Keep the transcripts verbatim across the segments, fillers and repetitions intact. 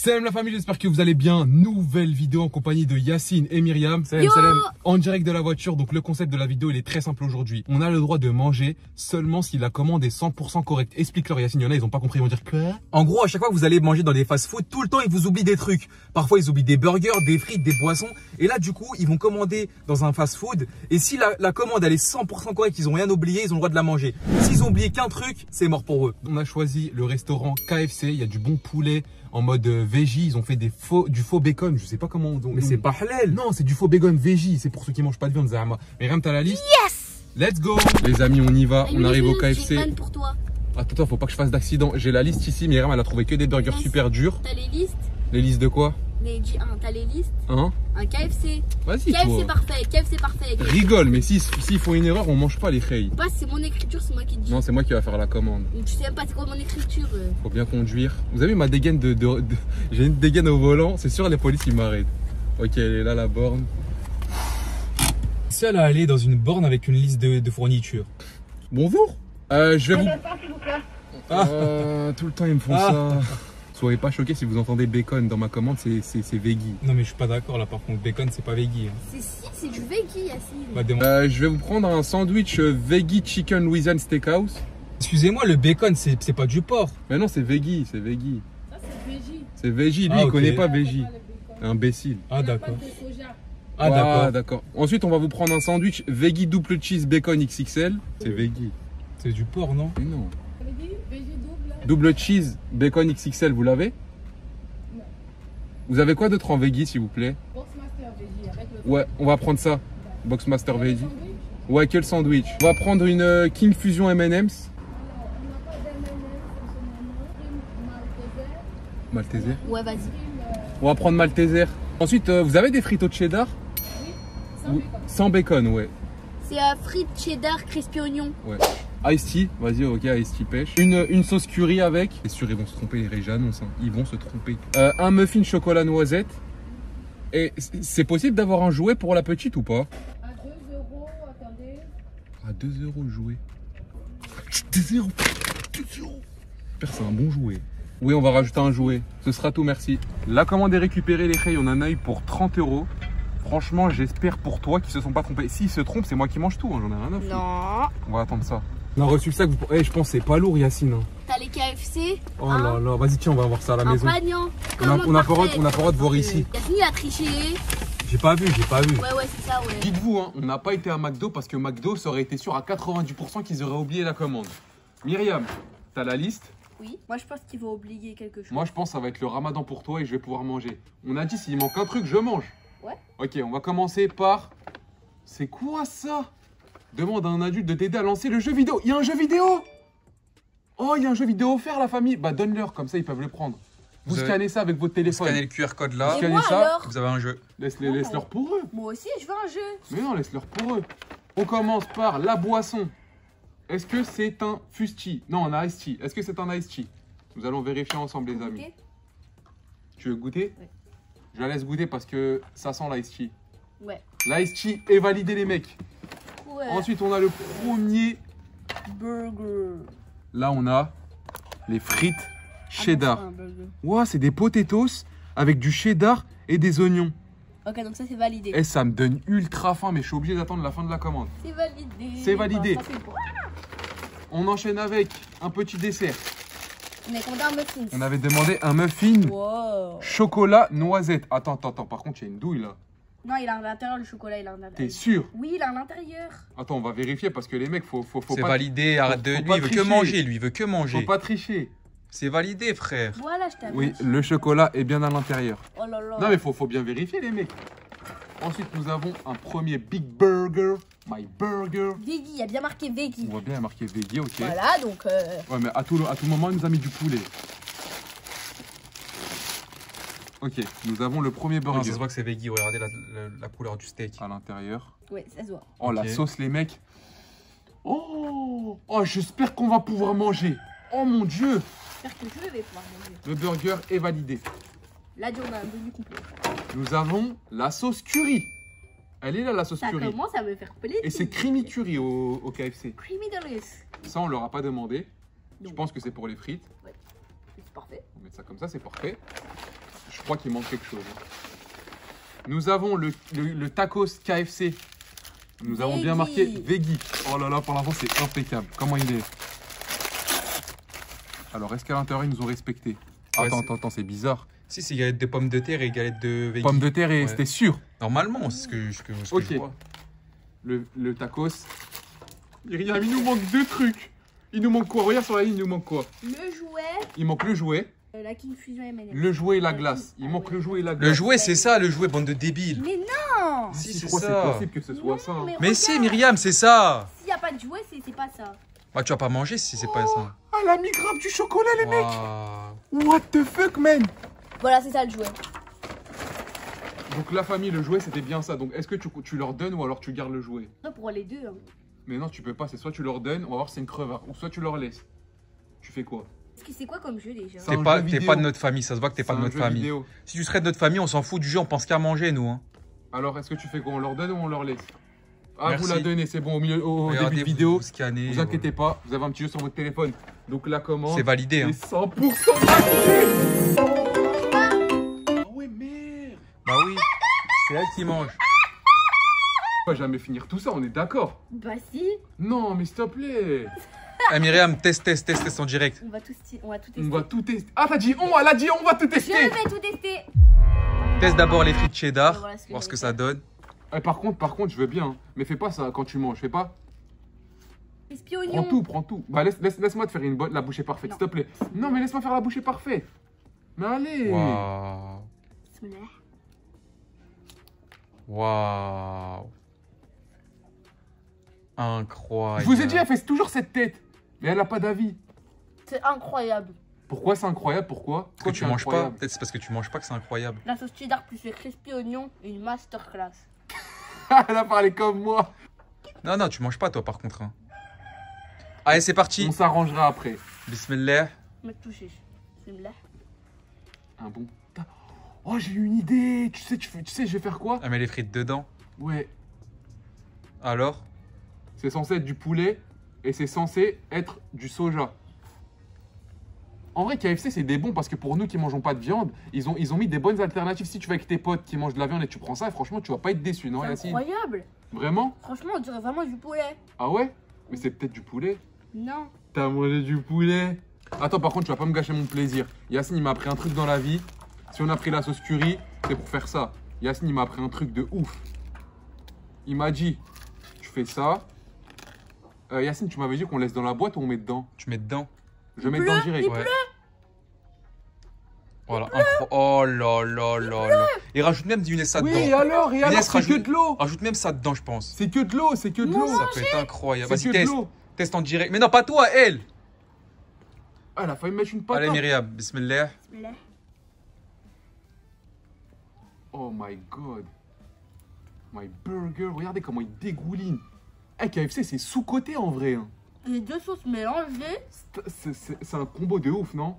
Salam la famille, j'espère que vous allez bien. Nouvelle vidéo en compagnie de Yacine et Myriam. Salam, salam. En direct de la voiture. Donc le concept de la vidéo il est très simple aujourd'hui. On a le droit de manger seulement si la commande est cent pour cent correcte. Explique-leur Yacine, il y en a ils ont pas compris, ils vont dire quoi. En gros à chaque fois que vous allez manger dans des fast-food, tout le temps ils vous oublient des trucs. Parfois ils oublient des burgers, des frites, des boissons. Et là du coup ils vont commander dans un fast-food. Et si la, la commande elle est cent pour cent correcte, ils ont rien oublié, ils ont le droit de la manger. S'ils ont oublié qu'un truc, c'est mort pour eux. On a choisi le restaurant K F C. Il y a du bon poulet en mode veggie, ils ont fait des faux, du faux bacon, je sais pas comment on... Mais c'est pas halal. Non, c'est du faux bacon veggie, c'est pour ceux qui mangent pas de viande, Zahama. Mais Ram, t'as la liste? Yes. Let's go. Les amis, on y va, on arrive au K F C. Pour toi. Attends, attends, faut pas que je fasse d'accident. J'ai la liste ici, Myriam, elle a trouvé que des burgers Yes. super durs. T'as les listes? Les listes de quoi? Les J un, t'as les listes? Hein? Un K F C. Vas-y, K F C toi. parfait, K F C parfait. Rigole, mais s'ils si, si font une erreur, on mange pas les khayes. Pas, c'est mon écriture, c'est moi qui te dis. Non, c'est moi qui va faire la commande. Donc, tu sais même pas c'est quoi mon écriture. euh. Faut bien conduire. Vous avez vu ma dégaine de... de, de... J'ai une dégaine au volant, c'est sûr les polices ils m'arrêtent. Ok, elle est là la borne. Seul à aller dans une borne avec une liste de, de fournitures. Bonjour. Euh, je vais vous... Ah. Euh, tout le temps ils me font Ah. ça. Soyez pas choqués si vous entendez bacon dans ma commande, c'est veggie. Non mais je suis pas d'accord là par contre, bacon c'est pas veggie. Hein. C'est si, c'est du veggie, Yacine. Bah, demande- Euh, je vais vous prendre un sandwich euh, veggie chicken Louisiane Steakhouse. Excusez-moi, le bacon c'est pas du porc. Mais non, c'est veggie, c'est veggie. Ça c'est veggie. C'est veggie, lui Ah, il ok. connaît pas veggie. Pas le bacon. Imbécile. Ah Il y a d'accord. pas de soja. Ah d'accord. d'accord. Ensuite, on va vous prendre un sandwich veggie double cheese bacon X X L. C'est veggie. C'est du porc non? Mais non. Veggie, veggie double. Double cheese bacon X X L, vous l'avez? Non. Vous avez quoi d'autre en veggie s'il vous plaît? Boxmaster veggie avec le. Ouais, on va prendre ça. Boxmaster Le veggie. sandwich. Ouais, quel sandwich? On va prendre une euh, King Fusion M and M's. Alors, on n'a pas d'M and M's en ce moment. Prime Malteser. Malteser. Ouais, vas-y. Prime, euh, On va prendre Malteser. Ensuite, euh, vous avez des frites au cheddar? oui, sans Ou- bacon. Sans bacon, ouais. C'est euh, frites, cheddar, crispy oignon. Ouais. Ice tea, vas-y, ok, Ice tea pêche. Une, une sauce curry avec. C'est sûr, ils vont se tromper, les régies annoncent, hein. Ils vont se tromper. Euh, un muffin chocolat noisette. Et c'est possible d'avoir un jouet pour la petite ou pas? À deux euros, attendez. À deux euros le jouet. deux euros. deux euros. Père, c'est un bon jouet. Oui, on va rajouter un jouet. Ce sera tout, merci. La commande est récupérée, les khayes, on en a eu pour trente euros. Franchement, j'espère pour toi qu'ils se sont pas trompés. S'ils se trompent, c'est moi qui mange tout, hein, j'en ai rien à foutre. Non. On va attendre ça. On a reçu le sac, vous... Eh, je pense que c'est pas lourd, Yacine. Hein. T'as les K F C. Oh un, là là, vas-y, tiens, on va voir ça à la un maison. pagnon. On a, on a pas droit- on a pas le droit de voir ici. Yacine il a triché. J'ai pas vu, j'ai pas vu. Ouais, ouais, c'est ça, ouais. Dites-vous, hein, on n'a pas été à McDo parce que McDo, ça aurait été sûr à quatre-vingt-dix pour cent qu'ils auraient oublié la commande. Myriam, t'as la liste? Oui. Moi, je pense qu'il va oublier quelque chose. Moi, je pense que ça va être le ramadan pour toi et je vais pouvoir manger. On a dit, s'il manque un truc, je mange. Ouais. Ok, on va commencer par... C'est quoi ça? Demande à un adulte de t'aider à lancer le jeu vidéo. Il y a un jeu vidéo! Oh, il y a un jeu vidéo offert, la famille. Bah, donne-leur, comme ça, ils peuvent le prendre. Vous, Vous avez- scannez ça avec votre téléphone. Scannez le Q R code là, Et Scannez moi, ça. alors vous avez un jeu. Laisse-les, laisse-leur pour eux. Moi aussi, je veux un jeu. Mais non, laisse-leur pour eux. On commence par la boisson. Est-ce que c'est un fusti? Non, un iced tea. Est-ce que c'est un iced tea? Nous allons vérifier ensemble, les amis. Ok. Tu veux goûter? Ouais. Je la laisse goûter parce que ça sent l'iced tea. Ouais. L'iced tea est validé, les mecs. Ouais. Ensuite, on a le premier. burger. Là, on a les frites Ah, cheddar. bon, c'est un burger. Ouah, c'est des potatoes avec du cheddar et des oignons. Ok, donc ça, c'est validé. Et ça me donne ultra faim, mais je suis obligé d'attendre la fin de la commande. C'est validé. C'est validé. Bah, ça, c'est bon. On enchaîne avec un petit dessert. On a commandé un muffin. On avait demandé un muffin Wow. chocolat noisette. Attends, attends, attends. Par contre, il y a une douille là. Non, il a à l'intérieur le chocolat, il a à l'intérieur. T'es sûr? Oui, il a à l'intérieur. Attends, on va vérifier parce que les mecs, faut, faut, faut C'est pas, validé, arrête de. faut Lui pas il veut que tricher. manger, lui il veut que faut manger. pas tricher. C'est validé frère. Voilà, je t'avais Oui, dit. le chocolat est bien à l'intérieur. Oh là là. Non, mais faut, faut bien vérifier, les mecs. Ensuite, nous avons un premier Big Burger. My Burger. Veggie, il y a bien marqué veggie. On voit bien marqué veggie, ok. Voilà, donc. euh, Ouais, mais à tout, à tout moment, il nous a mis du poulet. Ok, nous avons le premier Non, burger ça se voit que c'est veggie, regardez la, la- la couleur du steak. à l'intérieur. Ouais, ça se voit. Oh, la Ok. sauce, les mecs. Oh, oh j'espère qu'on va pouvoir manger. Oh mon Dieu. J'espère que je vais pouvoir manger. Le burger est validé. Là, on a un menu complet. Nous avons la sauce curry. Elle est là, la sauce Ça curry. commence à me faire plaisir. Et c'est creamy curry au, au K F C. Creamy delicious. Ça, on leur a pas demandé. Je Donc, pense que c'est pour les frites. c'est parfait. On va mettre ça comme ça, c'est parfait. Je crois qu'il manque quelque chose. Nous avons le, le, le tacos K F C. Nous avons bien marqué Veggie. Oh là là, pour l'instant, c'est impeccable. Comment il est? Alors, est-ce qu'à l'intérieur, ils nous ont respecté? Ouais, Attends, c'est- attends, attends, c'est bizarre. Si, c'est galette de pommes de terre et galette de veggie. Pommes de terre, et Ouais. c'était sûr. Normalement, c'est ce que, ce que, ce que Ok. je vois. Le, le tacos. Myriam, il nous manque deux trucs. Il nous manque quoi? Regarde sur la ligne, il nous manque quoi? Le jouet, Il manque le jouet, euh, la King Fusion M and M. le jouet et la glace. Il manque le jouet et la glace. Le jouet, c'est ça, le jouet, bande de débiles. Mais non! Si, Si, c'est pourquoi ça. c'est possible que ce soit ça? Non, hein. Mais regarde, si, Myriam, c'est ça. S'il n'y a pas de jouet, c'est c'est pas ça. Bah, tu vas pas manger si c'est pas ça. Ah, elle a mis grave du chocolat, les mecs. Waouh. What the fuck, man? Voilà, c'est ça le jouet. Donc la famille, le jouet, c'était bien ça. Donc est-ce que tu, tu leur donnes ou alors tu gardes le jouet? Non, pour les deux. Hein. Mais non, tu peux pas. C'est soit tu leur donnes, on va voir si c'est une crevard, ou soit tu leur laisses. Tu fais quoi? Parce que c'est quoi comme jeu déjà? C'est T'es un pas, jeu t'es vidéo. pas de notre famille, ça se voit que t'es pas C'est de un notre jeu famille. vidéo. Si tu serais de notre famille, on s'en fout du jeu, on pense qu'à manger, nous. Hein. Alors est-ce que tu fais quoi? On leur donne ou on leur laisse? Ah, Merci. vous la donnez, c'est bon. Au, milieu, au Regardez, début de vous- vidéo, vous scannez, vous inquiétez pas, vous avez un petit jeu sur votre téléphone. Donc la commande, C'est validé. Hein. c'est cent pour cent validé. Ah ouais, merde. Bah oui, c'est elle qui mange. On va jamais finir tout ça, on est d'accord? Bah si, Non, mais s'il te plaît. Eh Myriam, test, test, test, test en direct. on va tout, on va tout tester. On va tout tester. Ah, t'as dit on, elle a dit on va tout Je tester. vais tout tester. Teste d'abord les frites cheddar, Voilà ce que voir ce que j'allais ça donne. Eh, par contre, par contre, je veux bien. hein. Mais fais pas ça quand tu manges, fais pas. Esprit Prends oignon. tout, prends tout. Bah laisse, laisse, laisse-moi te faire une bonne, la bouchée parfaite, Non. s'il te plaît. Non, mais laisse-moi faire la bouchée parfaite. Mais allez. Waouh. Bismillah. Waouh. Incroyable. Je vous ai dit, elle fait toujours cette tête. Mais elle a pas d'avis. C'est incroyable. Pourquoi c'est incroyable? Pourquoi? Parce que Pourquoi tu c'est manges pas. incroyable Peut-être c'est parce que tu manges pas que c'est incroyable. La sauce cheddar plus le crispy oignon, une masterclass. Elle a parlé comme moi. Non, non, tu manges pas toi par contre. Hein. Allez, c'est parti. On s'arrangera après. Bismillah. Me toucher. Bismillah. Un bon. Oh, j'ai une idée. Tu sais, tu, fais- tu sais, je vais faire quoi? Elle met les frites dedans. Ouais. Alors? C'est censé être du poulet et c'est censé être du soja. En vrai, K F C, c'est des bons parce que pour nous qui mangeons pas de viande, ils ont, ils ont mis des bonnes alternatives. Si tu vas avec tes potes qui mangent de la viande et tu prends ça, franchement, tu vas pas être déçu, non, C'est Yacine? incroyable. Vraiment? Franchement, on dirait vraiment du poulet. Ah ouais? Mais c'est peut-être du poulet. Non. T'as mangé du poulet? Attends, par contre, tu vas pas me gâcher mon plaisir. Yacine, il m'a appris un truc dans la vie. Si on a pris la sauce curry, c'est pour faire ça. Yacine, il m'a appris un truc de ouf. Il m'a dit, tu fais ça. Euh, Yacine, tu m'avais dit qu'on laisse dans la boîte ou on met dedans? Tu mets dedans. Je mets dedans direct. Ouais. Voilà. Incro- Oh là là là là. Et rajoute même du ça Oui, dedans. alors, et alors, Inès, c'est que rajoute- de l'eau. Rajoute même ça dedans, je pense. C'est que de l'eau, c'est que de l'eau. Ça peut être incroyable. C'est Vas-y, que de teste. l'eau. Teste en direct. Mais non, pas toi, elle. Ah, elle a failli mettre une patate. Allez, Myriam. Bismillah. Bismillah. Oh my god. My burger, regardez comment il dégouline. Eh, K F C, c'est sous-côté en vrai. hein. Les deux sauces mélangées. C'est- C'est c'est- c'est un combo de ouf, non?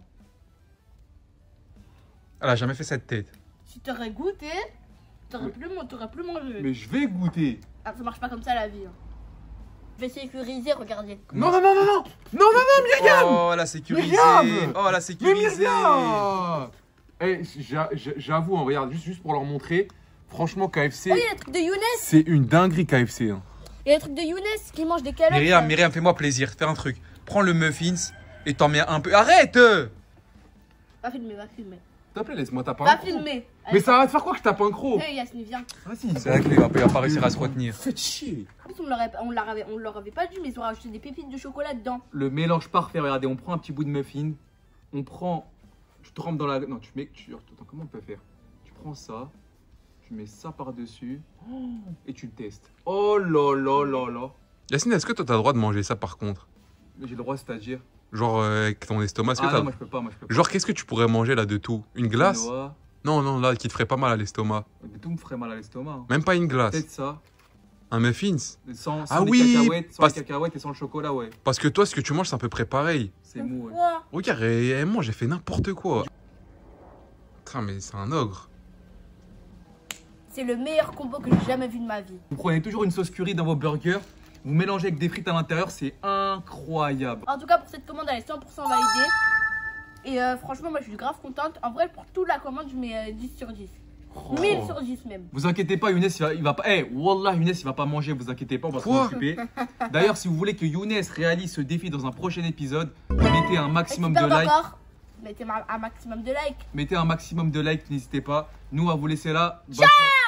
Elle a jamais fait cette tête. Si t'aurais goûté, t'aurais Mais- plus, t'aurais plus mangé. Mais je vais goûter. Ah, ça marche pas comme ça la vie. hein. Je vais sécuriser, regardez. Non, non, non, non, non. Non, non, non, Myriam. Oh, la sécurisée. Myriam. Oh, la Mais sécurisée. Myriam. Eh, j'a- j'a- j'avoue, hein, regarde, juste, juste pour leur montrer. Franchement, K F C, Oh, il y a le truc de Younes. c'est une dinguerie, K F C. hein. Il y a le truc de Younes qui mange des calottes. Myriam, là. Myriam, fais-moi plaisir. Fais un truc. Prends le muffins et t'en mets un peu. Arrête. Va filmer, va filmer. S'il te plaît, laisse-moi taper un Va croc. filmer. Mais ça va te faire quoi que je tape un croc? Hey Yasmine, viens. Vas-y. C'est vrai qu'il va pas réussir à se retenir. Faites chier. En plus, on leur avait, on leur avait, on leur avait pas dit, mais ils ont rajouté des pépites de chocolat dedans. Le mélange parfait, regardez, on prend un petit bout de muffin, on prend, tu trempes dans la, non, tu mets, tu, attends, comment on peut faire? Tu prends ça, tu mets ça par-dessus, oh, et tu le testes. Oh là là là là. Yacine, est-ce que toi, t'as le droit de manger ça par contre? Mais j'ai le droit, c'est-à-dire? Genre, euh, avec ton estomac, est-ce que Ah t'as... non, moi je peux pas, moi je peux pas. Genre, qu'est-ce que tu pourrais manger là de tout? Une glace? Quinoa, Non, non, là, qui te ferait pas mal à l'estomac. mais tout me ferait mal à l'estomac. hein. Même pas une glace. Peut-être ça, Un muffins? sans, sans Ah les oui, cacahuètes, sans parce- les cacahuètes et sans le chocolat, ouais. Parce que toi, ce que tu manges, c'est à peu près pareil. C'est mou, ouais. Quoi? Regarde, elle, elle mange, j'ai fait n'importe quoi. Putain, mais c'est un ogre. C'est le meilleur combo que j'ai jamais vu de ma vie. Vous prenez toujours une sauce curry dans vos burgers, vous mélangez avec des frites à l'intérieur, c'est incroyable. En tout cas, pour cette commande, elle est cent pour cent validée. Et euh, franchement, moi je suis grave contente. En vrai, pour toute la commande, je mets euh, dix sur dix. Oh. mille sur dix même. Vous inquiétez pas, Younes, il va, il va pas. Eh, Wallah, Younes, il va pas manger, vous inquiétez pas, on va s'en Quoi occuper. D'ailleurs, si vous voulez que Younes réalise ce défi dans un prochain épisode, mettez un maximum Et tu de perds likes. encore. Mettez ma- un maximum de likes. Mettez un maximum de likes, n'hésitez pas. Nous, on va vous laisser là. Bonne Ciao. soirée.